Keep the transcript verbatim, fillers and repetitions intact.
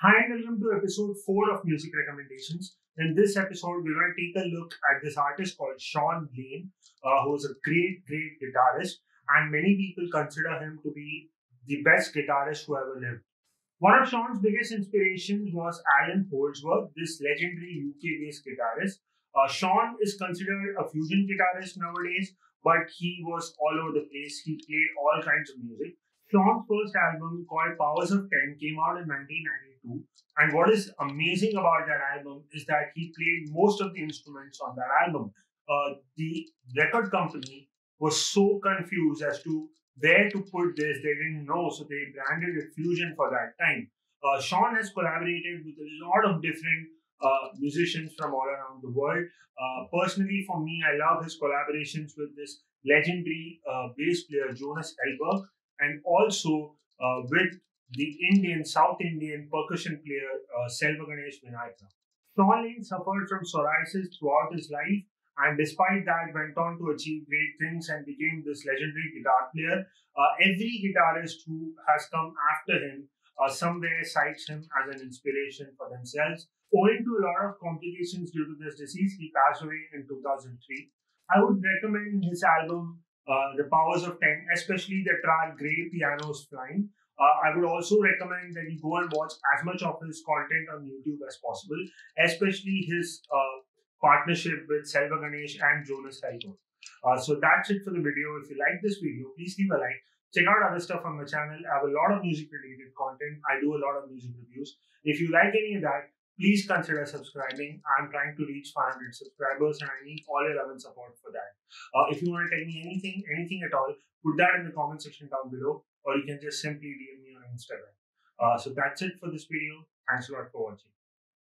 Hi and welcome to episode four of Music Recommendations. In this episode, we're going to take a look at this artist called Sean Blaine, uh, who is a great, great guitarist, and many people consider him to be the best guitarist who ever lived. One of Sean's biggest inspirations was Alan Holdsworth, this legendary U K-based guitarist. Uh, Sean is considered a fusion guitarist nowadays, but he was all over the place. He played all kinds of music. Sean's first album, called Powers of ten, came out in nineteen ninety-two. And what is amazing about that album is that he played most of the instruments on that album. Uh, the record company was so confused as to where to put this. They didn't know, so they branded it Fusion for that time. Uh, Sean has collaborated with a lot of different uh, musicians from all around the world. Uh, personally, for me, I love his collaborations with this legendary uh, bass player Jonas Hellberg, and also uh, with the Indian, South Indian percussion player uh, Selva Ganesh Vinayaka. Sean Lane suffered from psoriasis throughout his life, and despite that, went on to achieve great things and became this legendary guitar player. Uh, every guitarist who has come after him uh, somewhere cites him as an inspiration for themselves. Owing to a lot of complications due to this disease, he passed away in two thousand three. I would recommend his album, uh, The Powers of ten, especially the track Grey Pianos Flying. Uh, I would also recommend that you go and watch as much of his content on YouTube as possible, especially his uh, partnership with Selva Ganesh and Jonas Hellberg. Uh, so that's it for the video. If you like this video, please leave a like. Check out other stuff on my channel. I have a lot of music related content. I do a lot of music reviews. If you like any of that, please consider subscribing. I'm trying to reach five hundred subscribers and I need all your love and support for that. Uh, if you want to tell me anything, anything at all, put that in the comment section down below, or you can just simply D M me on Instagram. Uh, so that's it for this video. Thanks a lot for watching.